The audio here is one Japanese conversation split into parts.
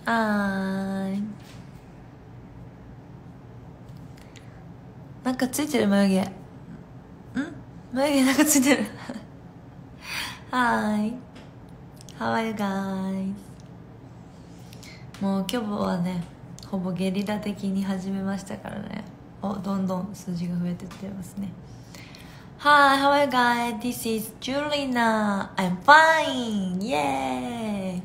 はーい。なんかついてる眉毛。眉毛なんかついてる。はーい。How are you guys? もう今日はね、ほぼゲリラ的に始めましたからね。どんどん数字が増えてってますね。Hi, how are you guys? This is Julina. I'm fine. Yay!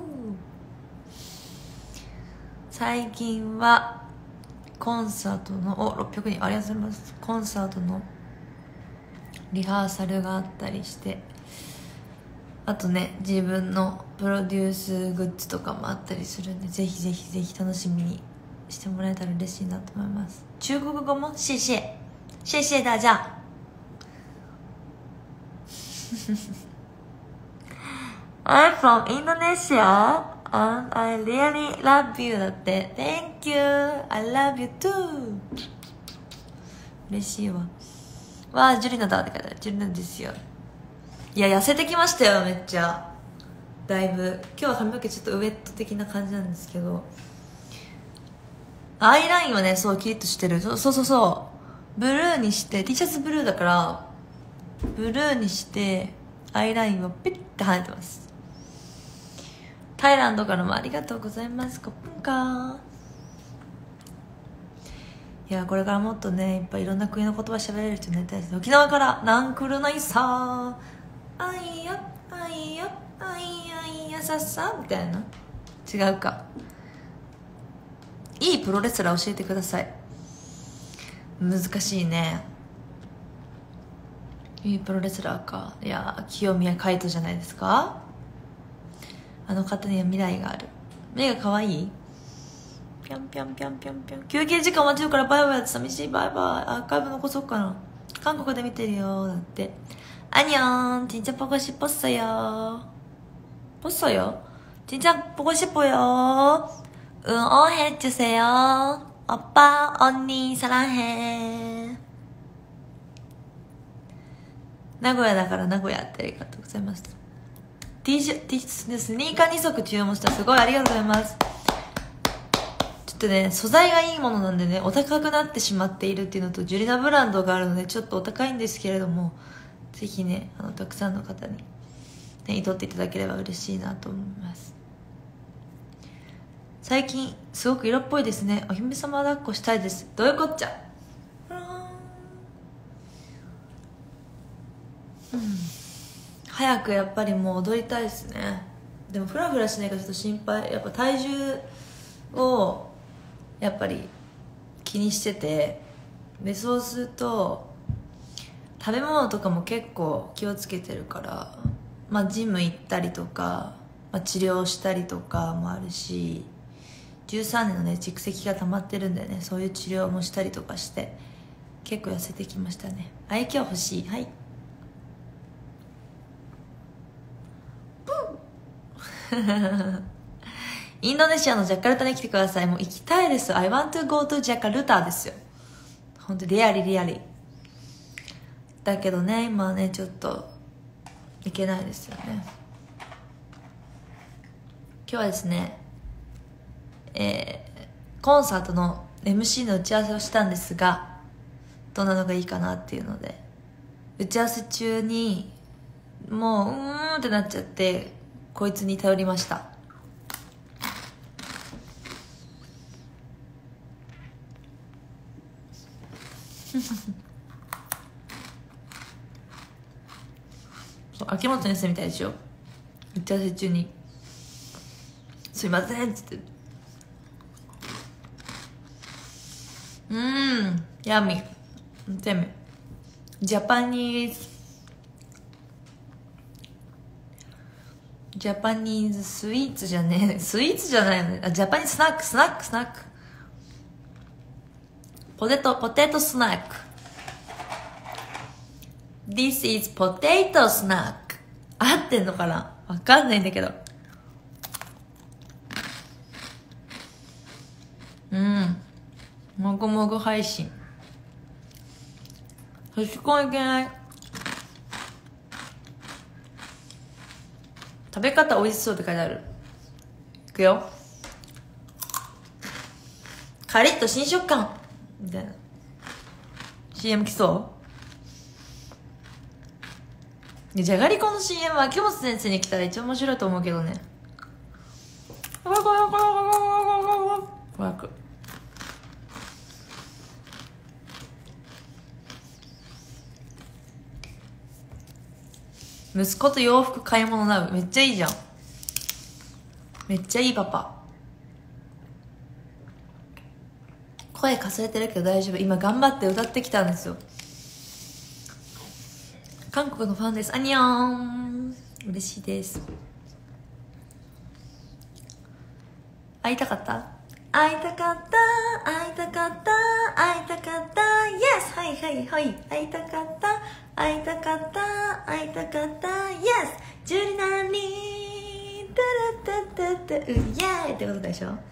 最近はコンサートの600人ありがとうございます。コンサートのリハーサルがあったりして、あとね自分のプロデュースグッズとかもあったりするんで、ぜひぜひぜひ楽しみにしてもらえたら嬉しいなと思います。中国語も谢谢谢谢大家。I'm from Indonesia and I really love you だって。 Thank you, I love you too。 嬉しいわ。わあジュリナだって書いてある。ジュリナですよ。いや痩せてきましたよ、めっちゃ。だいぶ今日は髪の毛ちょっとウエット的な感じなんですけど、アイラインはねそうキリッとしてる。そうブルーにして、 T シャツブルーだからブルーにしてアイラインをピッて跳ねてます。タイランドからもありがとうございます。コップンカー。いやこれからもっとねいっぱいいろんな国の言葉喋れる人になりたいです。沖縄からなんくるないさー、あいやあいやあいやいやさっさみたいな。違うか。いいプロレスラー教えてください。難しいね。いいプロレスラーか。いや清宮海斗じゃないですか。あの方には未来がある。目が可愛い。ぴょんぴょんぴょんぴょんぴょん。休憩時間終わっちゃうからバイバイって寂しい。バイバイ。アーカイブ残そうかな。韓国で見てるよだって。アニョンちんちゃんぽこしぽっそよぽっそよちんちゃんぽこしぽよ응원해 주세요 오빠 언니 사랑해。名古屋だから名古屋ってありがとうございます。 スニーカー2足注文した。すごいありがとうございます。ちょっとね素材がいいものなんでねお高くなってしまっているっていうのと、ジュリナブランドがあるのでちょっとお高いんですけれども、ぜひねたくさんの方に手に取っていただければ嬉しいなと思います。最近すごく色っぽいですね。お姫様抱っこしたいです。どういうこっちゃ。早くやっぱりもう踊りたいですね。でもフラフラしないからちょっと心配。やっぱ体重をやっぱり気にしてて、でそうすると食べ物とかも結構気をつけてるから、まあジム行ったりとか、まあ、治療したりとかもあるし、13年のね蓄積が溜まってるんでね、そういう治療もしたりとかして結構痩せてきましたね。愛嬌欲しい。はいインドネシアのジャカルタに来てください。もう行きたいです。I want to go to ジャカルタですよ。本当リアリだけどね今はねちょっと行けないですよね。今日はですねコンサートの MC の打ち合わせをしたんですが、どんなのがいいかなっていうので、打ち合わせ中にもうってなっちゃってこいつに頼りました。そう秋元先生みたいでしょ。打ち合わせ中に「すいません」っつって、ヤミテメジャパニーズスイーツじゃねえ、スイーツじゃないよね。ジャパニーズスナックポテトスナック。 This is potato snack。 合ってんのかなわかんないんだけど、もぐもぐ配信。差し込んいけない。食べ方美味しそうって書いてある。いくよ。 カリッと新食感みたいな CM 来そうじゃがりこの CM は秋元先生に来たら一番面白いと思うけどね。息子と洋服買い物なう。めっちゃいいじゃん。めっちゃいいパパ。声かすれてるけど大丈夫。今頑張って歌ってきたんですよ。韓国のファンです。アニョン。嬉しいです。会いたかった、会いたかった、会いたかった、会いたかった、Yes! はいはいはい。会いたかった、会いたかった、会いたかった、Yes! ジュリナにタラタタタイエーイってことでしょ。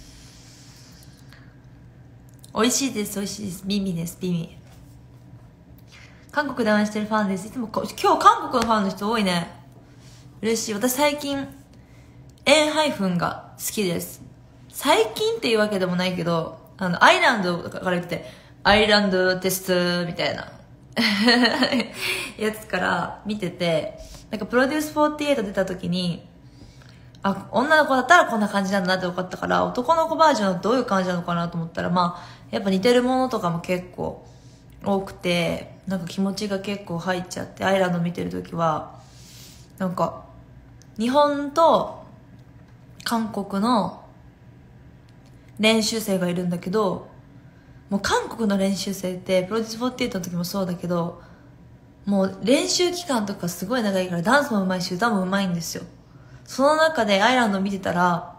美味しいです、美味しいです。ビミです、ビミ。韓国で応援してるファンです。いつも今日韓国のファンの人多いね。嬉しい。私最近エンハイフンが好きです。最近っていうわけでもないけど、アイランドから言って、アイランドテストみたいなやつから見てて、なんかプロデュース48出た時に、あ、女の子だったらこんな感じなんだなって分かったから、男の子バージョンはどういう感じなのかなと思ったら、まあ、やっぱ似てるものとかも結構多くて、なんか気持ちが結構入っちゃって、アイランド見てる時は、なんか、日本と韓国の練習生がいるんだけど、もう韓国の練習生ってプロデュース48の時もそうだけど、もう練習期間とかすごい長いからダンスも上手いし歌も上手いんですよ。その中でアイランド見てたら、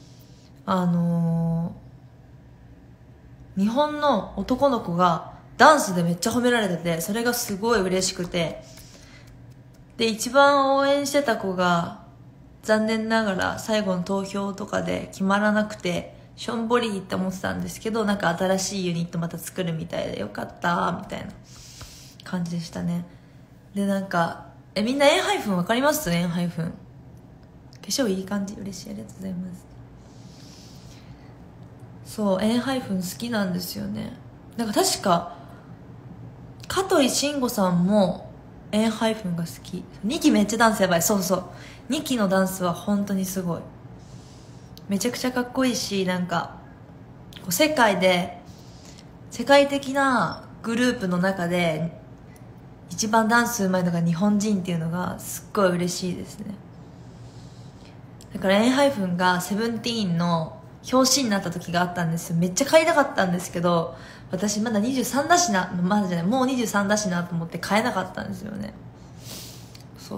日本の男の子がダンスでめっちゃ褒められてて、それがすごい嬉しくて、で一番応援してた子が残念ながら最後の投票とかで決まらなくてしょんぼりって思ってたんですけど、なんか新しいユニットまた作るみたいでよかったみたいな感じでしたね。でなんかみんなエンハイフンわかります？エンハイフン化粧いい感じ。嬉しい、ありがとうございます。そう、エンハイフン好きなんですよね。なんか確か香取慎吾さんもエンハイフンが好き。2期めっちゃダンスやばい。そうそう、2期のダンスは本当にすごい、めちゃくちゃかっこいいし、なんかこう世界的なグループの中で一番ダンス上手いのが日本人っていうのがすっごい嬉しいですね。だからエンハイフンがセブンティーンの表紙になった時があったんですよ。めっちゃ買いたかったんですけど、私まだ23だしな、まだじゃない、もう23だしなと思って買えなかったんですよね。そう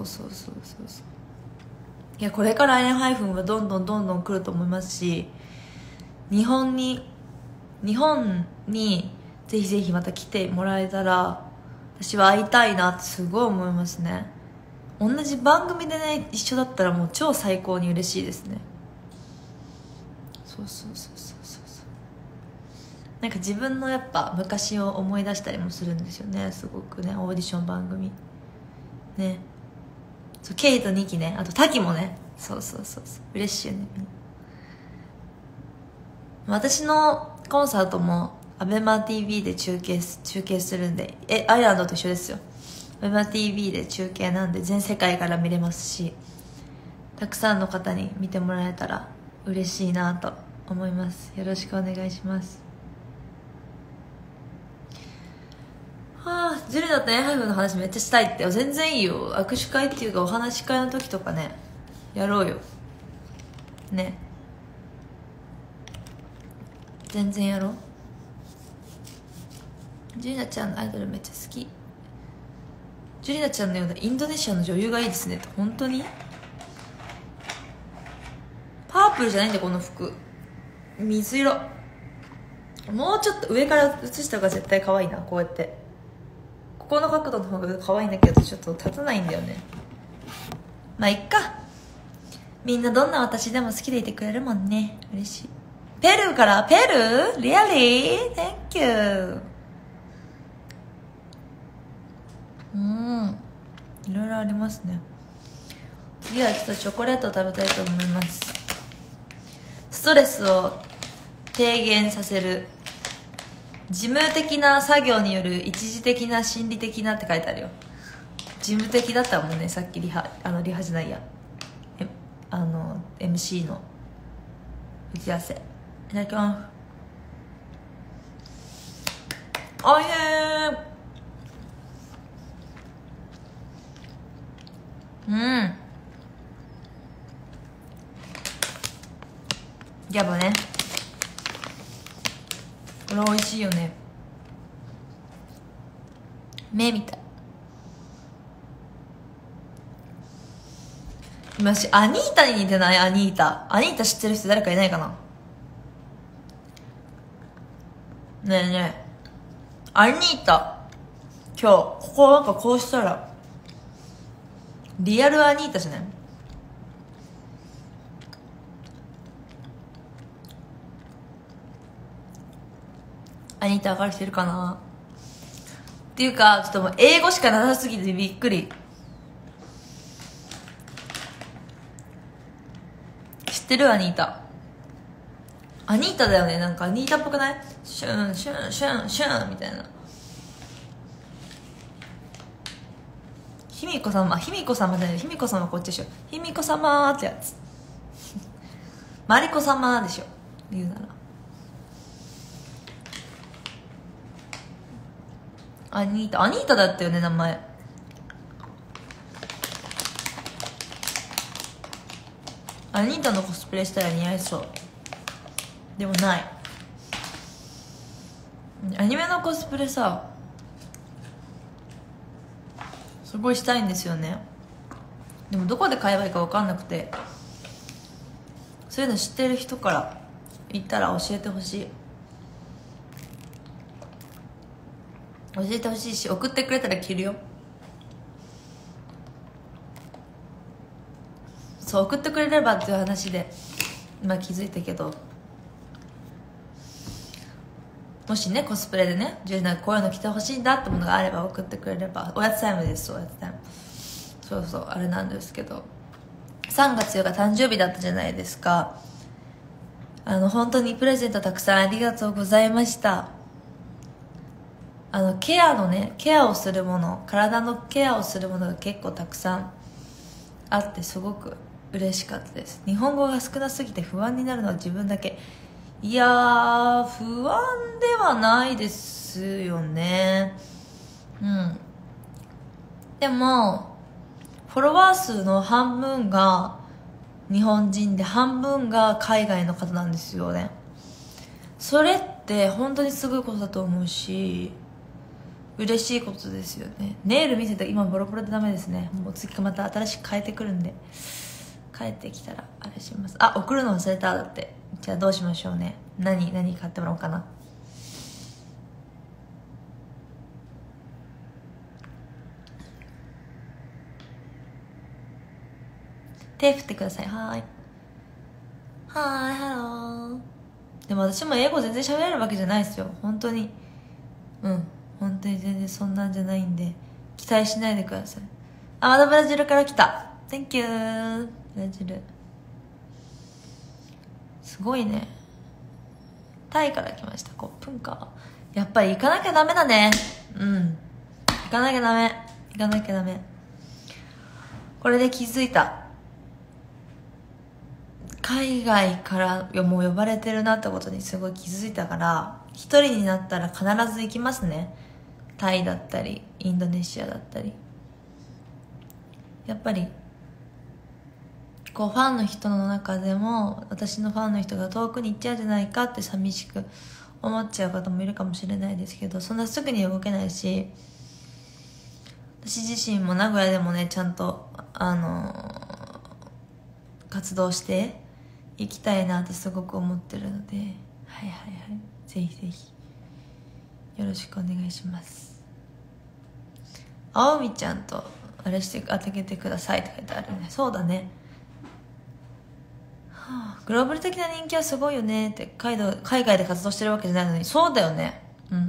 いや、これからエンハイフンはどんどん来ると思いますし、日本にぜひぜひまた来てもらえたら私は会いたいなってすごい思いますね。同じ番組でね一緒だったらもう超最高に嬉しいですね。そうなんか自分のやっぱ昔を思い出したりもするんですよね、すごくね。オーディション番組ね、そうケイとニキね、あとタキもね、そう嬉しいよね。私のコンサートもアベマ TV で中継するんで、アイランドと一緒ですよ。アベマ TV で中継なんで全世界から見れますし、たくさんの方に見てもらえたら嬉しいなと思います。よろしくお願いします。ジュリだとエンハイフンの話めっちゃしたいって。全然いいよ。握手会っていうかお話し会の時とかね、やろうよね。全然やろう。ジュリナちゃんのアイドルめっちゃ好き。ジュリナちゃんのようなインドネシアの女優がいいですねって。本当にパープルじゃないんだこの服、水色。もうちょっと上から写した方が絶対可愛いな。こうやってここの角度の方が可愛いんだけどちょっと立たないんだよね。まあいっか、みんなどんな私でも好きでいてくれるもんね。嬉しい。ペルーから。ペルー Really? Thank you。 いろいろありますね。次はちょっとチョコレートを食べたいと思います。ストレスを低減させる。事務的な作業による一時的な心理的なって書いてあるよ。事務的だったもんね、さっきリハじゃないや、MC の打ち合わせ。いただきます。おいしい。やっぱね、これ美味しいよね。目みたい。今アニータに似てない？アニータ知ってる人誰かいないかな。ねえねえ、アニータ、今日ここなんかこうしたらリアルアニータじゃない？アニータ分かる人いるかなっていうか、ちょっともう英語しかなさすぎてびっくり。知ってる？アニータだよね。なんかアニータっぽくない？シュンシュンシュンシュンみたいな。卑弥呼様じゃない、卑弥呼様こっちでしょ。卑弥呼様ってやつ。マリコ様でしょ、言うなら。アニータだったよね、名前。アニータのコスプレしたら似合いそう。でもない。アニメのコスプレさ、すごいしたいんですよね。でもどこで買えばいいか分かんなくて、そういうの知ってる人から言ったら教えてほしい。教えてほしいし、送ってくれたら着るよ。そう、送ってくれればっていう話で今気づいたけど、もしね、コスプレでね、こういうの着てほしいんだってものがあれば送ってくれれば。おやつタイムです、おやつタイム。そうそう、あれなんですけど、3月4日誕生日だったじゃないですか。本当にプレゼントたくさんありがとうございました。ケアをするもの、体のケアをするものが結構たくさんあって、すごく嬉しかったです。日本語が少なすぎて不安になるのは自分だけ。いやー、不安ではないですよね。でもフォロワー数の半分が日本人で半分が海外の方なんですよね。それって本当にすごいことだと思うし、嬉しいことですよね。ネイル見せて今ボロボロでダメですね。もう次また新しく変えてくるんで、帰ってきたらあれします。あ、送るの忘れた。だって。じゃあどうしましょうね。何買ってもらおうかな。手振ってください。はーい、ハロー。でも私も英語全然喋れるわけじゃないですよ、本当に。本当に全然そんなんじゃないんで期待しないでください。あ、またブラジルから来た。 Thank you。 ブラジルすごいね。タイから来ました。コップンか。やっぱり行かなきゃダメだね。行かなきゃダメ。これで気づいた。海外からもう呼ばれてるなってことにすごい気づいたから、一人になったら必ず行きますね。タイだったりインドネシアだったり。やっぱりこうファンの人の中でも私のファンの人が遠くに行っちゃうんじゃないかって寂しく思っちゃう方もいるかもしれないですけど、そんなすぐに動けないし、私自身も名古屋でもねちゃんと活動していきたいなってすごく思ってるので、ぜひぜひよろしくお願いします。青みちゃんとあれしてあげてくださいって書いてあるね。そうだね。グローバル的な人気はすごいよねって。海外で活動してるわけじゃないのに。そうだよね。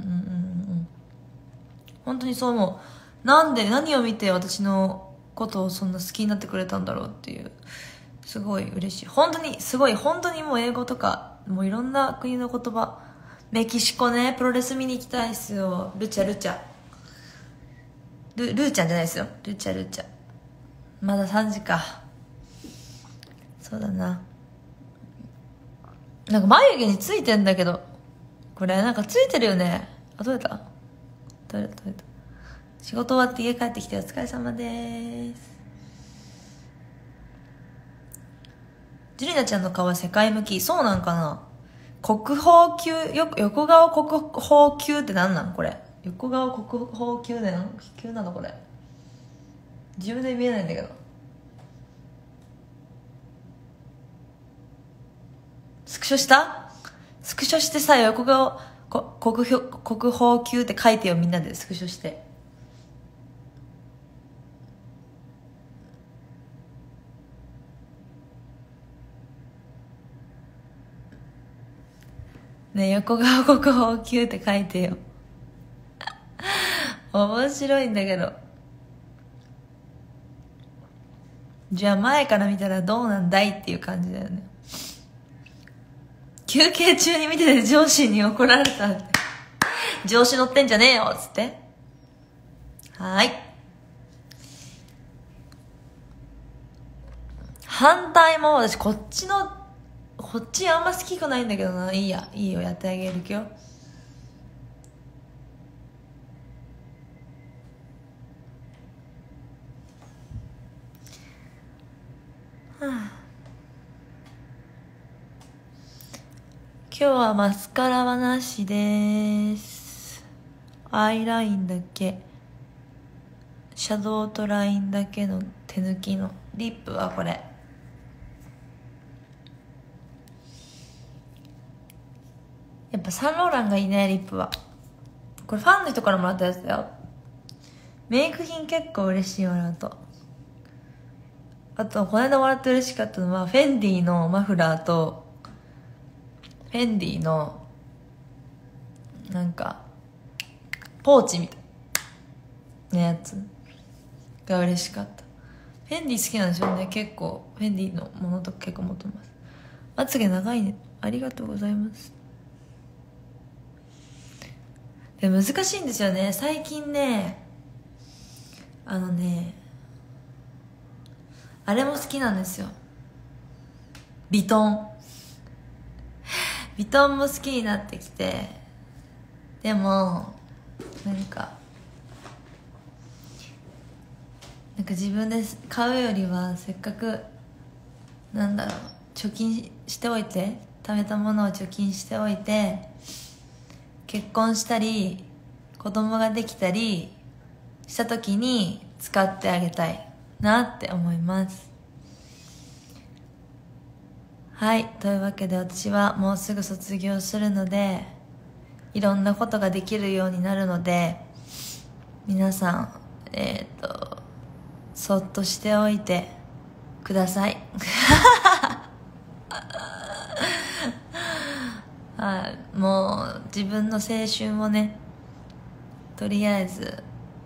本当にそう思う。何を見て私のことをそんな好きになってくれたんだろうっていう、すごい嬉しい。本当にもう英語とかもういろんな国の言葉。メキシコね、プロレス見に行きたいっすよ。ルチャ。ルーちゃんじゃないですよ。ルチャ。まだ3時か。そうだな。なんか眉毛についてんだけど、これなんかついてるよね。あ、取れた。仕事終わって家帰ってきてお疲れ様です。ジュリナちゃんの顔は世界向き。そうなんかな。国宝級、横顔国宝級ってなんなんこれ。横顔国宝級で何級なのこれ。自分で見えないんだけど。スクショしてさ、横顔国宝級って書いてよ、みんなでスクショして。ね、横顔国宝級って書いてよ。面白いんだけど。じゃあ前から見たらどうなんだいっていう感じだよね。休憩中に見てて上司に怒られたって。上司乗ってんじゃねえよっつって。はーい。反対も私こっちあんま好きくないんだけどな。いいよ、やってあげるよ。今日はマスカラはなしです。アイラインだけ、シャドウとラインだけの手抜きの。リップはこれ、やっぱサンローランがいいね。リップはこれファンの人からもらったやつだよ。メイク品結構嬉しいわ。あとこの間もらって嬉しかったのはフェンディのマフラーとフェンディのなんかポーチみたいなやつが嬉しかった。フェンディ好きなんですよね。結構フェンディのものとか結構持ってます。まつげ長いね。ありがとうございます。で難しいんですよね最近ね。あれも好きなんですよ。ビトンも好きになってきて、でもなんか自分で買うよりはせっかく貯金しておいて、貯めたものを貯金しておいて、結婚したり子供ができたりした時に使ってあげたいなって思います。はい、というわけで私はもうすぐ卒業するので、いろんなことができるようになるので、皆さんそっとしておいてください。はい、もう自分の青春をね、とりあえず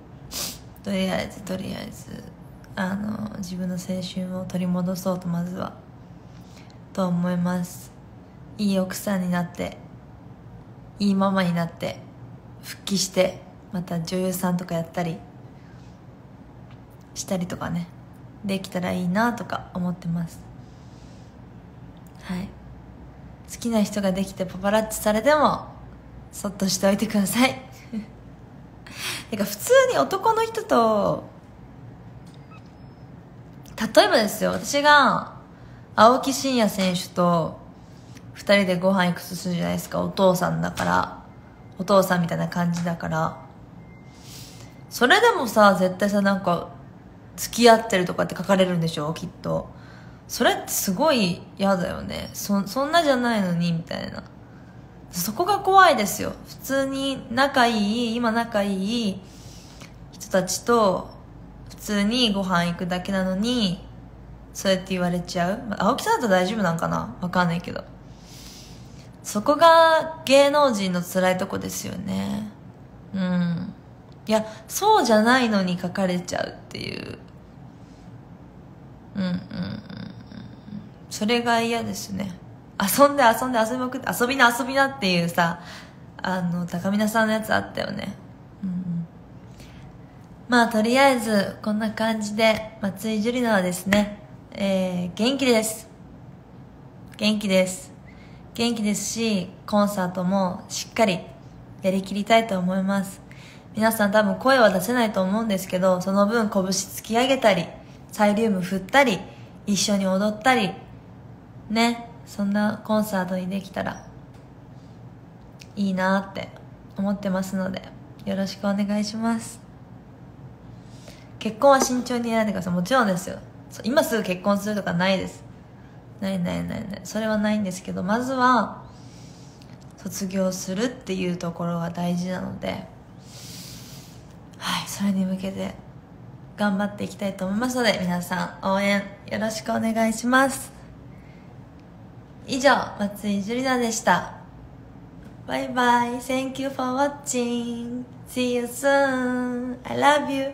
自分の青春を取り戻そうと、まずはと思います。いい奥さんになって、いいママになって、復帰してまた女優さんとかやったりしたりとかね、できたらいいなとか思ってます。はい、好きな人ができてパパラッチされてもそっとしておいてください。てか普通に男の人と、例えばですよ、私が青木真也選手と2人でご飯行くとするじゃないですか。お父さんみたいな感じだから、それでもさ、絶対さ、付き合ってるとかって書かれるんでしょ、きっと。それってすごい嫌だよね。そんなじゃないのにみたいな。そこが怖いですよ。普通に今仲いい人たちと普通にご飯行くだけなのに、そうやって言われちゃう。青木さんだと大丈夫なんかな、わかんないけど。そこが芸能人の辛いとこですよね。いや、そうじゃないのに書かれちゃうっていう。それが嫌ですね。 遊んで遊びまくって遊びなっていうさ、高見菜さんのやつあったよね。まあとりあえずこんな感じで松井樹里奈はですね、元気ですし、コンサートもしっかりやりきりたいと思います。皆さん多分声は出せないと思うんですけど、その分拳突き上げたりサイリウム振ったり一緒に踊ったりね、そんなコンサートにできたらいいなって思ってますので、よろしくお願いします。結婚は慎重にやらないでください。もちろんですよ。今すぐ結婚するとかないです。ない。それはないんですけど、まずは卒業するっていうところが大事なので、はい、それに向けて頑張っていきたいと思いますので、皆さん応援よろしくお願いします。以上、松井樹里奈でした。バイバイ。Thank you for watching. See you soon. I love you.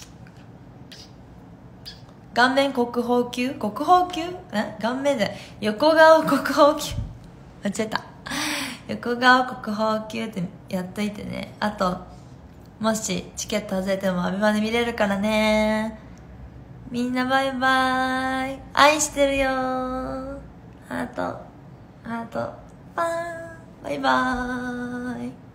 顔面国宝級顔面で横顔国宝級間違えた。横顔国宝級ってやっといてね。あともしチケット外れてもアベマで見れるからね。みんなバイバイ。愛してるよ。ハートパーン。バイバーイ。